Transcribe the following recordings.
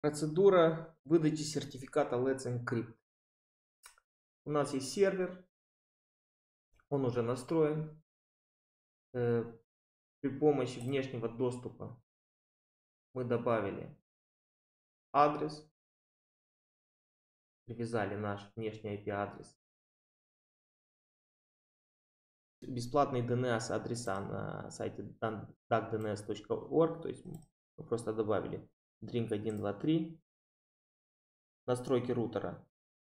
Процедура выдачи сертификата Let's Encrypt. У нас есть сервер, он уже настроен. При помощи внешнего доступа мы добавили адрес, привязали наш внешний IP-адрес. Бесплатный DNS адреса на сайте duckdns.org, то есть мы просто добавили drink 1, 2, 3, настройки рутера,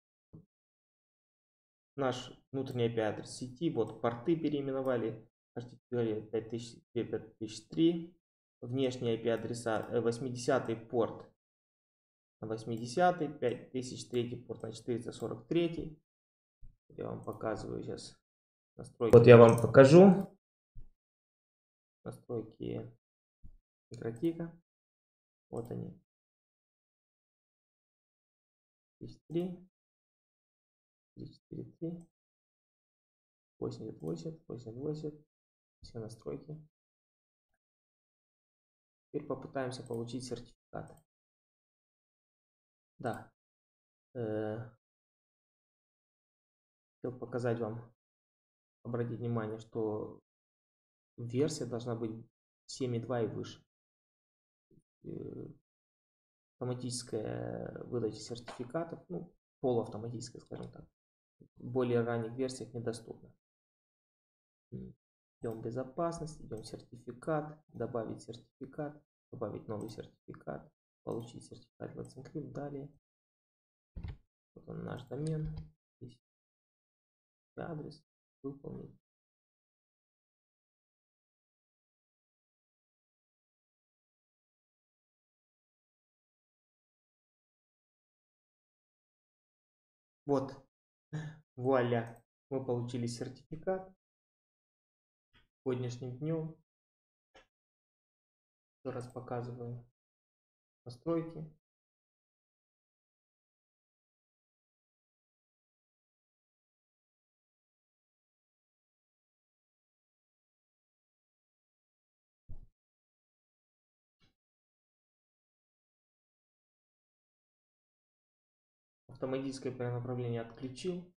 наш внутренний IP-адрес сети, вот порты переименовали, HTTP 5003, внешние IP-адреса, 80-й порт на 80-й, 5003 порт на 443. Я вам показываю сейчас настройки. Вот я вам покажу настройки микротика. Вот они. 3, 343, 88, 88, все настройки. Теперь попытаемся получить сертификат. Да. Хотел показать вам, обратить внимание, что версия должна быть 7.2 и выше. Автоматическая выдача сертификатов, ну, полуавтоматическая, скажем так, в более ранних версиях недоступна. Идем безопасность, идем сертификат, добавить сертификат, добавить новый сертификат, получить сертификат Let's Encrypt. Далее, вот он наш домен, здесь адрес, выполнить. Вот, вуаля, мы получили сертификат. Сегодняшним днем, еще раз показываю настройки. Автоматическое перенаправление отключил.